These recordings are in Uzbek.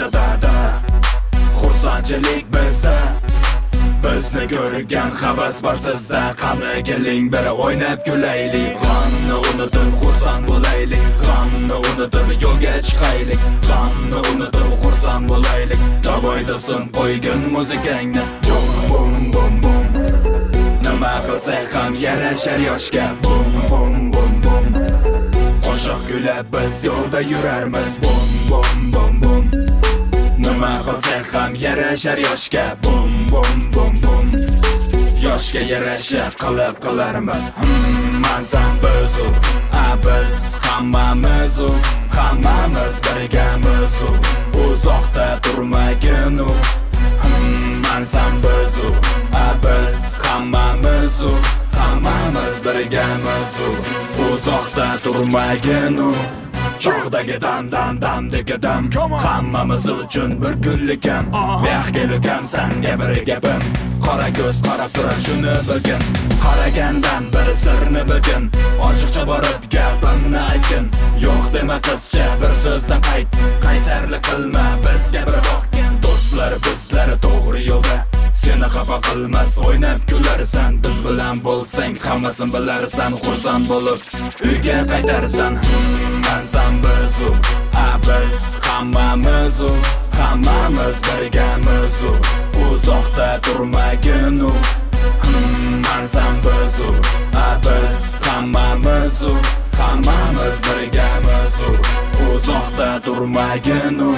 dada xursandchilik bizda. Bizni ko'rgan havas bor sizda. Qani keling bir o'ynab kulaylik. G'amni unutib xursand bo'laylik. G'amni unutib yo'lga chiqaylik. G'amni unutib xursand bo'laylik. Davay do'stim qo'ygin muzikangni. Bum bum bum bum. Nima qilsak ham yarashar yoshga. Bum bum bum bum. Qo'shiq kuylab biz yo'lda yurarmiz. Bum bum bum bum. Nima qilsak ham yarashar yoshga. Bum bum bum bum. Yoshga yarasha qilib qilarmiz. Mansan biz u, biz hammamiz u, hammamiz birgamiz u. Uzoqda turmagin u. Mansan biz u, biz hammamiz u, hammamiz birgamiz u. Uzoqda turmagin u. Chog'dagi dam dam hammamiz uchun bir kunlik ham. Yaxkelikam senga bir gapim. Qora ko'z qarab turar shuni bilgin. Qaragandan bir sirni bilgin. Ochiqcha borib gapimni aytgin. Yo'q dema qizcha bir so'zdan qayt. Qaysarlik qilma bizga bir boqgin. Do'stlar bizlar to'g'ri yo'lda. Seni xafa qilmas o'ynab kularsan. Biz bilan bo'lsang hammasini bilarsan. Xursand bo'lib uyga qaytarsan. Mansan biz u, biz hammamiz u, hammamiz birgamiz u. Uzoqda turmagin u. Mansan biz u, biz hammamiz u, hammamiz birgamiz u. Uzoqda turmagin u.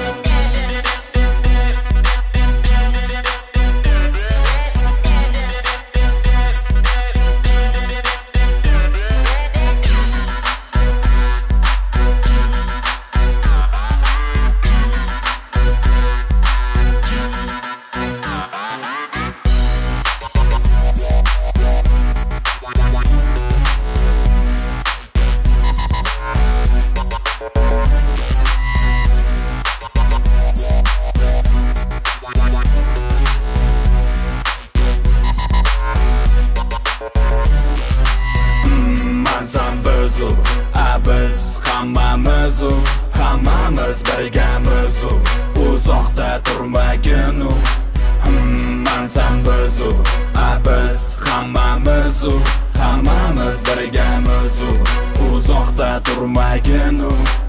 Biz hammamiz u, hammamiz birgamiz u. Uzoqda turmagin u. Mansan biz u, biz hammamiz u, hammamiz birgamiz u. Uzoqda turmagin u.